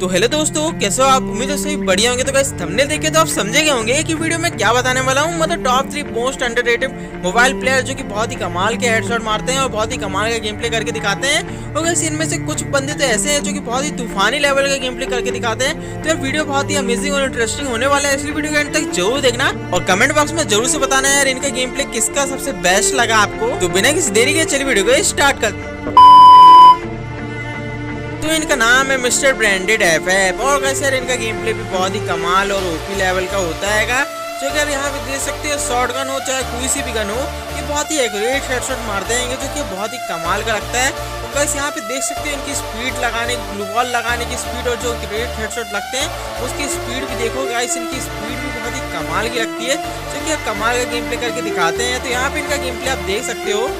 तो हेलो दोस्तों, कैसे हो आप? उम्मीद है सही बढ़िया होंगे। तो गाइस थंबनेल देख के तो आप समझे गए होंगे कि वीडियो में क्या बताने वाला हूँ। मतलब top 3 most underrated mobile player जो कि बहुत ही कमाल के हेडशॉट मारते हैं और बहुत ही कमाल का गेम प्ले करके दिखाते हैं। और गाइस इनमें से कुछ बंदे तो ऐसे हैं जो कि बहुत ही तूफानी लेवल का गेम प्ले करके दिखाते हैं। तो यार वीडियो बहुत ही अमेजिंग और इंटरेस्टिंग होने वाला है, इसलिए वीडियो के एंड तक जरूर देखना और कमेंट बॉक्स में जरूर से बताना यार इनका गेम प्ले किसका सबसे बेस्ट लगा आपको। तो बिना किसी देरी के चलिए वीडियो को स्टार्ट करते हैं। तो इनका नाम है मिस्टर ब्रांडेड एफएफ और कैसे इनका गेम प्ले भी बहुत ही कमाल और ओपी लेवल का होता है। जो अगर यहाँ पे देख सकते हो शॉर्ट गन हो चाहे कोई सी भी गन हो, ये बहुत ही एक्यूरेट हेडशॉट मारते हैं जो कि बहुत ही कमाल का लगता है। तो कैसे यहाँ पे देख सकते हो इनकी स्पीड लगाने, ग्लू वॉल लगाने की स्पीड और जो ग्रेट हेडशॉट लगते हैं उसकी स्पीड भी देखो गाइस, इनकी स्पीड भी बहुत ही कमाल की लगती है जो कि कमाल का गेम प्ले करके दिखाते हैं। तो यहाँ पे इनका गेम प्ले आप देख सकते हो।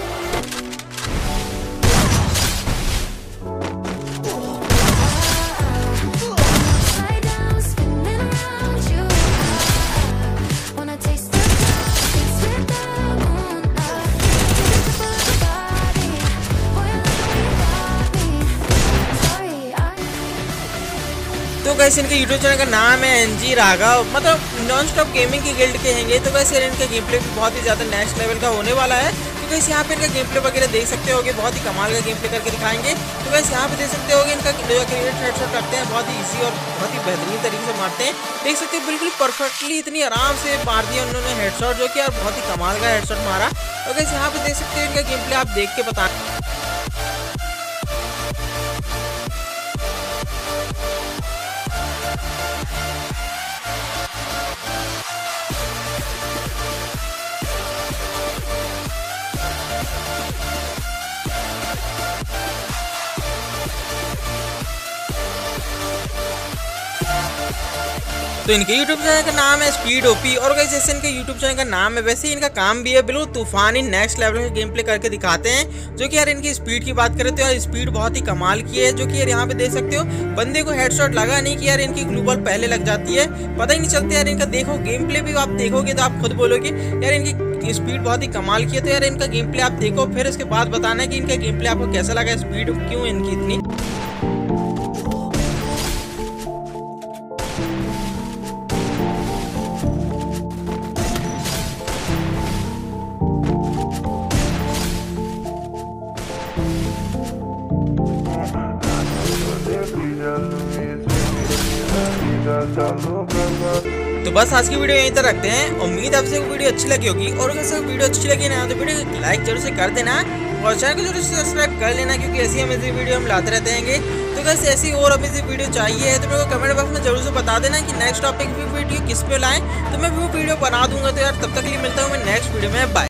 तो गाइस इनके यूट्यूब चैनल का नाम है एनजी राघव, मतलब नॉन स्टॉप गेमिंग की गिल्ड के हैंगे। तो गाइस इनका गेम प्ले भी बहुत ही ज़्यादा नेक्स्ट लेवल का होने वाला है। तो गाइस यहाँ पे इनका गेम प्ले वगैरह देख सकते होगे, बहुत ही कमाल का गेम प्ले करके दिखाएंगे। तो गाइस यहाँ पे देख सकते होगे इनका क्रिएट हेडशॉट करते हैं, बहुत ही ईजी और बहुत ही बेहतरीन तरीके से मारते हैं। देख सकते हो बिल्कुल परफेक्टली इतनी आराम से मार दिया उन्होंने हेडशॉट, जो कि यार बहुत ही कमाल का हेडशॉट मारा। तो गाइस यहाँ पे देख सकते हो इनका गेम प्ले आप देख के बता। तो इनके YouTube चैनल का नाम है स्पीड ओपी और गाइस जैसे इनके YouTube चैनल का नाम है वैसे ही इनका काम भी है, बिल्कुल तूफानी नेक्स्ट लेवल का गेम प्ले करके दिखाते हैं। जो कि यार इनकी स्पीड की बात करें तो यार स्पीड बहुत ही कमाल की है। जो कि यार यहाँ पे देख सकते हो बंदे को हेडशॉट लगा नहीं कि यार इनकी ग्लू वॉल पहले लग जाती है, पता ही नहीं चलता यार इनका। देखो गेम प्ले भी आप देखोगे तो आप खुद बोलोगे यार इनकी स्पीड बहुत ही कमाल की है। तो यार इनका गेम प्ले आप देखो, फिर इसके बाद बताना कि इनका गेम प्ले आपको कैसा लगा, स्पीड क्यों इनकी इतनी। तो बस आज की वीडियो यहीं तक रखते हैं। उम्मीद आपसे वीडियो अच्छी लगी होगी और अगर वीडियो अच्छी लगी ना तो वीडियो को लाइक जरूर से कर देना और चैनल को जरूर से सब्सक्राइब कर लेना, क्योंकि ऐसी अमेजिंग वीडियो हम लाते रहते हैं। तो बस ऐसी और अमेजिंग वीडियो चाहिए तो मेरे को कमेंट बॉक्स में जरूर से बता देना कि नेक्स्ट टॉपिक की वीडियो किस पे लाएं, तो मैं वो वीडियो बना दूंगा। तो यार तब तक के लिए मिलता हूँ मैं नेक्स्ट वीडियो में, बाय।